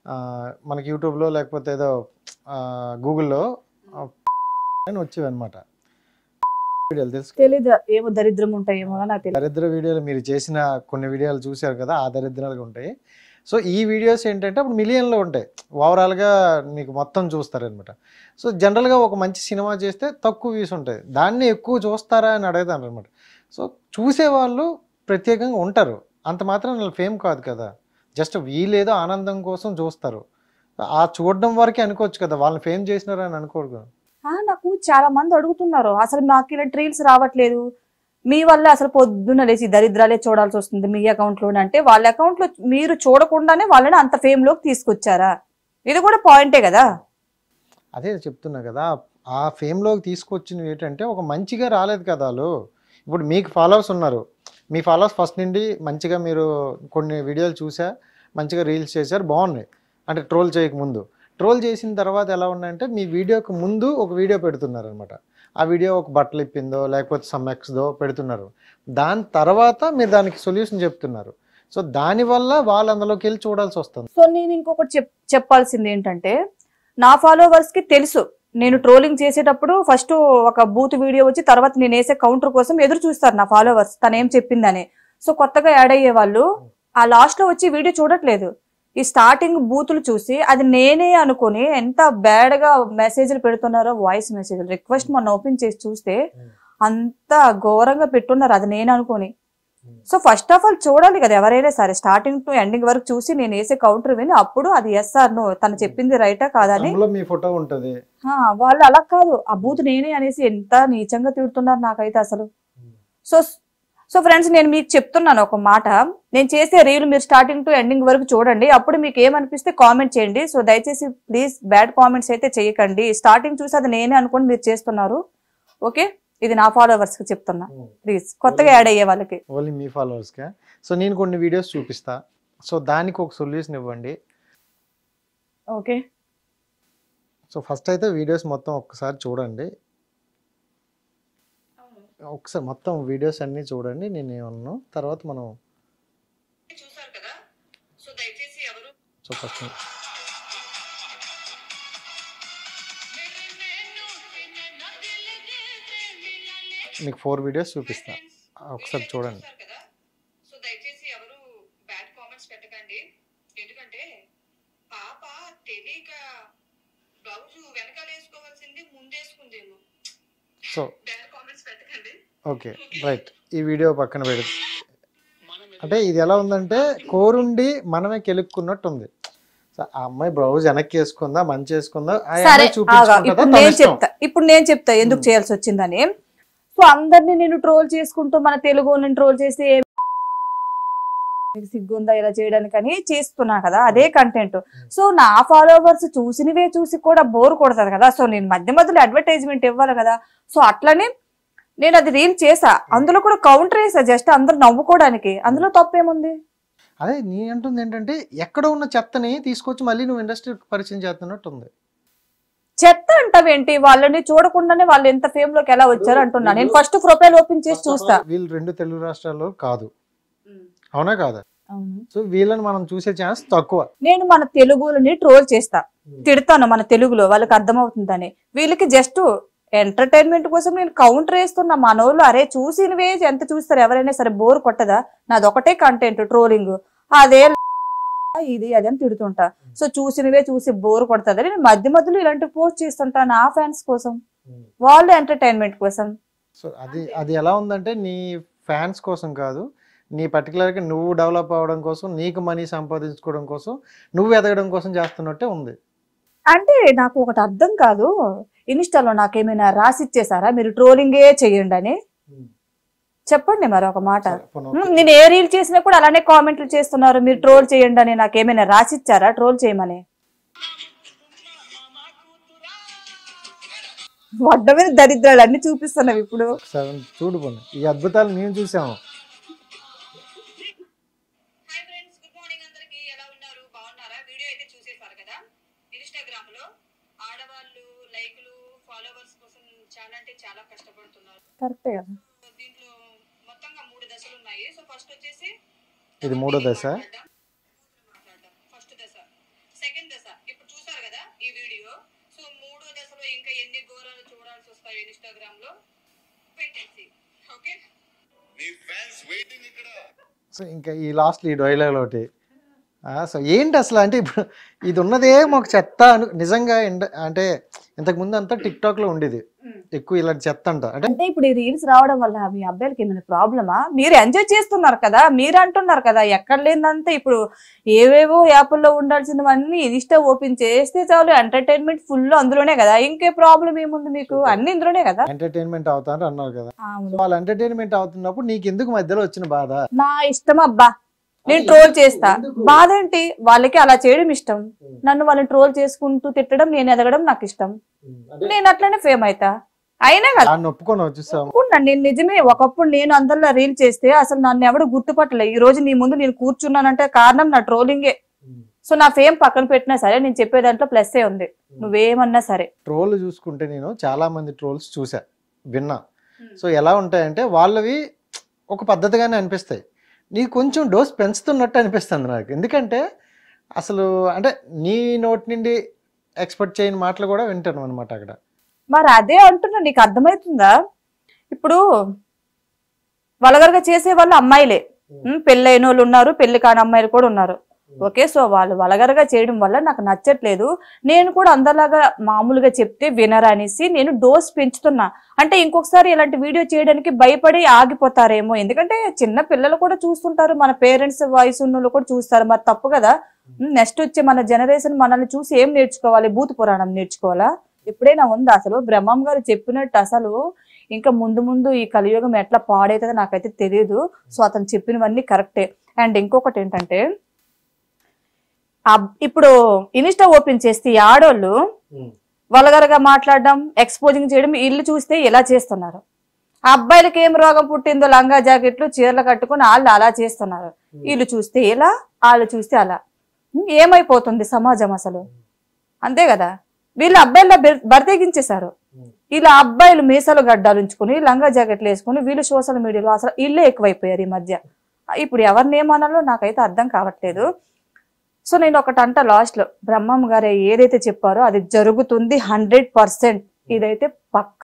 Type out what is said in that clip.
మనకి యూట్యూబ్లో లేకపోతే ఏదో గూగుల్లో అని వచ్చేవన్నమాట వీడియోలు. తెలుసు, తెలీదు, ఏమో దరిద్రం ఉంటాయేమో నాకు తెలియదు. దరిద్ర వీడియోలు మీరు చేసిన కొన్ని వీడియోలు చూశారు కదా, ఆ దరిద్రాలుగా ఉంటాయి. సో ఈ వీడియోస్ ఏంటంటే అప్పుడు మిలియన్లో ఉంటాయి, ఓవరాల్గా మీకు మొత్తం చూస్తారనమాట. సో జనరల్గా ఒక మంచి సినిమా చేస్తే తక్కువ వ్యూస్ ఉంటాయి, దాన్ని ఎక్కువ చూస్తారా అని అడుగుతాను అనమాట. సో చూసేవాళ్ళు ప్రత్యేకంగా ఉంటారు, అంత మాత్రం ఫేమ్ కాదు కదా, జస్ట్ వీళ్ళేదో ఆనందం కోసం చూస్తారు. ఆ చూడడం వరకే అనుకోవచ్చు కదా, వాళ్ళని ఫేమ్ చేసినారు అని అనుకోరు కదా. నాకు చాలా మంది అడుగుతున్నారు, అసలు మాకు ఇలా రీల్స్ రావట్లేదు, మీ వల్ల అసలు పొద్దున్న లేచి దరిద్రాలే చూడాల్సి వస్తుంది మీ అకౌంట్ లోనే. అంటే వాళ్ళ అకౌంట్ లో మీరు చూడకుండానే వాళ్ళని అంత ఫేమ్ లోకి తీసుకొచ్చారా? ఇది కూడా పాయింటే కదా. అదే చెప్తున్నా కదా, ఆ ఫేమ్లోకి తీసుకొచ్చినవి ఏంటంటే ఒక మంచిగా రాలేదు కదా వాళ్ళు. ఇప్పుడు మీకు ఫాలోవర్స్ ఉన్నారు, మీ ఫాలోవర్స్ ఫస్ట్ నుండి మంచిగా మీరు కొన్ని వీడియోలు చూసా, మంచిగా రీల్స్ చేశారు, బాగున్నాయి. అంటే ట్రోల్ చేయకముందు, ట్రోల్ చేసిన తర్వాత ఎలా ఉన్నాయంటే మీ వీడియోకి ముందు ఒక వీడియో పెడుతున్నారు అనమాట. ఆ వీడియో ఒక బట్టలు ఇప్పిందో లేకపోతే సమ్మెక్స్దో పెడుతున్నారు, దాని తర్వాత మీరు దానికి సొల్యూషన్ చెప్తున్నారు. సో దానివల్ల వాళ్ళు అందులోకి వెళ్ళి చూడాల్సి వస్తుంది. సో నేను ఇంకొకటి చెప్పాల్సింది ఏంటంటే, నా ఫాలోవర్స్ కి తెలుసు నేను ట్రోలింగ్ చేసేటప్పుడు ఫస్ట్ ఒక బూత్ వీడియో వచ్చి తర్వాత నేను వేసే కౌంటర్ కోసం ఎదురు చూస్తారు నా ఫాలోవర్స్, తను ఏం చెప్పిందని. సో కొత్తగా యాడ్ అయ్యే వాళ్ళు ఆ లాస్ట్ లో వచ్చి వీడియో చూడట్లేదు, ఈ స్టార్టింగ్ బూతులు చూసి అది నేనే అనుకుని ఎంత బ్యాడ్ గా మెసేజ్లు పెడుతున్నారో, వాయిస్ మెసేజ్లు రిక్వెస్ట్ మొన్న ఓపెన్ చేసి చూస్తే అంత ఘోరంగా పెట్టున్నారు, అది నేను అనుకుని. సో ఫస్ట్ ఆఫ్ ఆల్ చూడాలి కదా ఎవరైనా సరే, స్టార్టింగ్ టు ఎండింగ్ వరకు చూసి నేను వేసే కౌంటర్ విని అప్పుడు అది ఎస్ ఆర్ నో తను చెప్పింది రైటా కాదని. మీ ఫోటో ఉంటుంది, వాళ్ళు అలా కాదు, ఆ బూత్ నేనే అనేసి ఎంత నీచంగా తిడుతున్నారు నాకైతే అసలు. సో సో ఫ్రెండ్స్, నేను మీకు చెప్తున్నాను ఒక మాట, నేను చేసే రీల్ మీరు స్టార్టింగ్ టు ఎండింగ్ వరకు చూడండి, అప్పుడు మీకు ఏమనిపిస్తే కామెంట్ చేయండి. సో దయచేసి ప్లీజ్ బ్యాడ్ కామెంట్స్ అయితే చేయకండి, స్టార్టింగ్ చూసి అది నేనే అనుకోని మీరు చేస్తున్నారు. ఓకే, ఇది నా ఫాలోవర్స్ కి చెప్తున్నా, ప్లీజ్ కొత్తగా యాడ్ అయ్యే వాళ్ళకి. ఓన్లీ మీ ఫాలోవర్స్కే. సో నేను కొన్ని వీడియోస్ చూపిస్తా, సో దానికి ఒక సొల్యూషన్ ఇవ్వండి. ఓకే, సో ఫస్ట్ అయితే వీడియోస్ మొత్తం ఒక్కసారి చూడండి, ఒకసారి మొత్తం వీడియోస్ అన్నీ చూడండి, నేను ఏమన్నా తర్వాత మనం చూసారు కదా. సో దయచేసి ఎవరు సో ఫస్ట్ మీకు 4 వీడియోస్ చూపిస్తా, ఒకసారి చూడండి. సో దయచేసి ఎవరు బ్యాడ్ కామెంట్స్ పెట్టకండి, ఎందుకంటే పాప తెలియక బ్లౌజ్ వెనకాల వేసుకోవాల్సింది ముందేసుకుందేమో. సో బ్యాడ్ కామెంట్స్ పెట్టకండి. ఓకే రైట్, ఈ వీడియో పక్కన పెడు. అంటే ఇది ఎలా ఉందంటే కోరుండి మనమే కెలుక్కున్నట్టు ఉంది. ఆ అమ్మాయి బ్లౌజ్ వెనక్కి వేసుకుందా, మంచి వేసుకుందా, ఇప్పుడు నేను చెప్తా ఎందుకు చేయాల్సి వచ్చిందని. సో అందరినీ నేను ట్రోల్ చేసుకుంటూ మన తెలుగు ట్రోల్ చేసి సిగ్గుందా ఇలా చేయడానికని చేస్తున్నా కదా, అదే కంటెంట్. సో నా ఫాలోవర్స్ చూసినవే చూసి కూడా బోర్ కొడతారు కదా, సో నేను మధ్య మధ్యలో అడ్వర్టైజ్మెంట్ ఇవ్వాలి కదా. సో అట్లనే నేను అది రీల్ చేసా, అందులో కూడా కౌంటర్ వేసా, జస్ట్ అందరూ నవ్వుకోవడానికి, అందులో తప్పేముంది. అదే నీ అంటుంది ఏంటంటే ఎక్కడ ఉన్న చెత్తని తీసుకొచ్చి మళ్ళీ నువ్వు ఇండస్ట్రీ పరిచయం చేస్తున్నట్టు ఉంది. చెత్త అంటావేంటి, వాళ్ళని చూడకుండానే వాళ్ళు ఎంత ఫేమ్ లోకి ఎలా వచ్చారు అంటున్నా. నేను ఫస్ట్ ప్రొఫైల్ ఓపెన్ చేసి చూస్తా. వీళ్ళు 2 తెలుగు రాష్ట్రాల్లో కాదు, అవునా కాదా? అవును. సో వీళ్ళని మనం చూసే ఛాన్స్ తక్కువ. నేను మన తెలుగుని ట్రోల్ చేస్తా, తిడతాను మన తెలుగులో, వాళ్ళకి అర్థమవుతుందని. వీళ్ళకి జస్ట్ ఎంటర్టైన్మెంట్ కోసం నేను కౌంటర్ వేస్తున్నా. మనోళ్ళు అరే చూసినవే ఎంత చూస్తారు, ఎవరైనా సరే బోర్ కొట్టదా, నాదొకటే కంటెంట్ ట్రోలింగ్, అదే ఇది అది అని తిడుతుంటా. సో చూసినవే చూసి బోర్ కొడుతుంది, నేను మధ్య మధ్యలో ఇలాంటి పోస్ట్ చేస్తుంటా నా ఫ్యాన్స్ కోసం, వాళ్ళు ఎంటర్టైన్మెంట్ కోసం. సో అది ఎలా ఉందంటే నీ ఫ్యాన్స్ కోసం కాదు, నీ పర్టికులర్గా నువ్వు డెవలప్ అవ్వడం కోసం, నీకు మనీ సంపాదించుకోవడం కోసం, నువ్వు ఎదగడం కోసం చేస్తున్నట్టే ఉంది. అంటే నాకు ఒకటి అర్థం కాదు, ఇన్స్టాలో నాకేమైనా రాసిచ్చేసారా మీరు ట్రోలింగే చెయ్యండి అని? చెప్పండి మరి ఒక మాట. నేను ఏ రీల్ చేసినా కూడా అలానే కామెంట్లు చేస్తున్నారు, మీరు ట్రోల్ చేయండి అని. నాకేమైనా రాసిచ్చారా ట్రోల్ చేయమని? వడ్డ మీద దరిద్రాలు అన్ని చూపిస్తున్నావు ఇప్పుడు. చూడు ఈ అద్భుతాలు మేము చూసాము. ఇన్స్టాగ్రామ్ లో ఆడవాళ్ళు లైక్లు ఫాలోవర్స్ కోసం చాలా అంటే చాలా కష్టపడుతున్నారు. కరెక్టే కదా. దీంట్లో మొత్తంగా 3 దశలు ఉన్నాయి. సో ఫస్ట్ వచ్చేసి ఇది 3వ దశ. ఫస్ట్ దశ. సెకండ్ లో ఇంకా ఎన్ని ఘోరాలు చూడాల్సి వస్తాయి ఇన్స్టాగ్రామ్ లో పెట్టేసి. ఓకే, నీ ఫ్యాన్స్ వెయిటింగ్ ఇక్కడ. సో ఇంకా ఈ లాస్ట్ ఈ డైలాగ్ ఒకటి సో ఏంటి అసలు అంటే ఇప్పుడు ఇది ఉన్నదే మాకు చెత్త నిజంగా అంటే ఇంతకుముందు అంతా టిక్ టాక్ లో ఉండేది ఎక్కువ ఇలాంటి చెత్త అంట అంటే ఇప్పుడు ఈ రీల్స్ రావడం వల్ల మీ అబ్బాయిలకి ఏమైనా ప్రాబ్లమా? మీరు ఎంజాయ్ చేస్తున్నారు కదా, మీరు అంటున్నారు కదా ఎక్కడ లేదంటే ఇప్పుడు ఏవేవో యాప్ల్లో ఉండాల్సినవన్నీ ఇన్స్టా ఓపెన్ చేస్తే చాలు ఎంటర్టైన్మెంట్ ఫుల్ అందులోనే కదా, ఇంకే ప్రాబ్లం ఏముంది మీకు? అన్ని ఇందులోనే కదా ఎంటర్టైన్మెంట్ అవుతారు అన్నారు కదా. వాళ్ళు ఎంటర్టైన్మెంట్ అవుతున్నప్పుడు నీకు ఎందుకు మధ్యలో వచ్చిన బాధ? నా ఇష్టం అబ్బా, నేను ట్రోల్ చేస్తా, బాధ ఏంటి? వాళ్ళకి అలా చేయడం ఇష్టం, నన్ను వాళ్ళని ట్రోల్ చేసుకుంటూ తిట్టడం, నేను ఎదగడం నాకు ఇష్టం, నేను అట్లనే ఫేమ్ అవుతా. అయినా కదా ఒప్పుకొని చూసాము. నేను నిజమే, ఒకప్పుడు నేను అందరిలో రీల్ చేస్తే అసలు నన్ను ఎవడు గుర్తుపట్టలే. ఈ రోజు నీ ముందు నేను కూర్చున్నానంటే కారణం నా ట్రోలింగే. సో నా ఫేమ్ పక్కన పెట్టినా సరే నేను చెప్పే దాంట్లో ప్లస్సే ఉంది, నువ్వేమన్నా సరే. ట్రోల్ చూసుకుంటే నేను చాలా మంది ట్రోల్స్ చూసా, విన్నా. సో ఎలా ఉంటాయంటే వాళ్ళవి ఒక పద్ధతిగానే అనిపిస్తాయి, నీకు కొంచెం డోస్ పెంచుతున్నట్టు అనిపిస్తుంది నాకు. ఎందుకంటే అసలు అంటే నీ నోటి నుండి ఎక్స్పెక్ట్ చేయని మాటలు కూడా వింటాను అనమాట అక్కడ. మరి అదే అంటున్నా, నీకు అర్థమవుతుందా? ఇప్పుడు వల్గర్గా చేసే వాళ్ళు అమ్మాయిలే, పెళ్ళైన వాళ్ళు ఉన్నారు, పెళ్లి కాని అమ్మాయిలు కూడా ఉన్నారు. ఓకే, సో వాళ్ళు వల్గర్గా చేయడం వల్ల నాకు నచ్చట్లేదు, నేను కూడా అందరిలాగా మామూలుగా చెప్తే వినరా అనేసి నేను డోస్ పెంచుతున్నా. అంటే ఇంకొకసారి ఇలాంటి వీడియో చేయడానికి భయపడి ఆగిపోతారేమో, ఎందుకంటే చిన్న పిల్లలు కూడా చూస్తుంటారు, మన పేరెంట్స్ వయసు ఉన్న కూడా చూస్తారు, మరి తప్పు కదా. నెక్స్ట్ వచ్చే మన జనరేషన్ మనల్ని చూసి ఏం నేర్చుకోవాలి? భూత పురాణం నేర్చుకోవాలా? ఎప్పుడైనా ఉందా అసలు? బ్రహ్మం గారు చెప్పినట్టు అసలు ఇంకా ముందు ముందు ఈ కలియుగం ఎట్లా పాడైతుందో నాకైతే తెలియదు. సో అతను చెప్పినవన్నీ కరెక్టే. అండ్ ఇంకొకటి ఏంటంటే ఇప్పుడు ఇన్స్టా ఓపెన్ చేస్తే ఆడోళ్ళు వల్గర్గా మాట్లాడడం, ఎక్స్పోజింగ్ చేయడం, ఇల్లు చూస్తే ఎలా చేస్తున్నారు. ఆ అబ్బాయిలకి ఏం రోగం పుట్టిందో, లంగా జాకెట్లు చీరలు కట్టుకుని వాళ్ళు అలా చేస్తున్నారు. వీళ్ళు చూస్తే ఎలా, వాళ్ళు చూస్తే అలా. ఏమైపోతుంది సమాజం అసలు? అంతే కదా. వీళ్ళు అబ్బాయిల బరితెగించేశారు, ఇలా అబ్బాయిలు మీసాలు గడ్డాలు ఉంచుకుని లంగా జాకెట్లు వేసుకుని వీళ్ళు సోషల్ మీడియాలో అసలు ఇల్లే ఎక్కువైపోయారు ఈ మధ్య. ఇప్పుడు ఎవరిని ఏమనాలో నాకైతే అర్థం కావట్లేదు. సో నేను ఒకటి అంట లాస్ట్ లో, బ్రహ్మం గారు ఏదైతే చెప్పారో అది జరుగుతుంది 100%, ఇదైతే పక్క.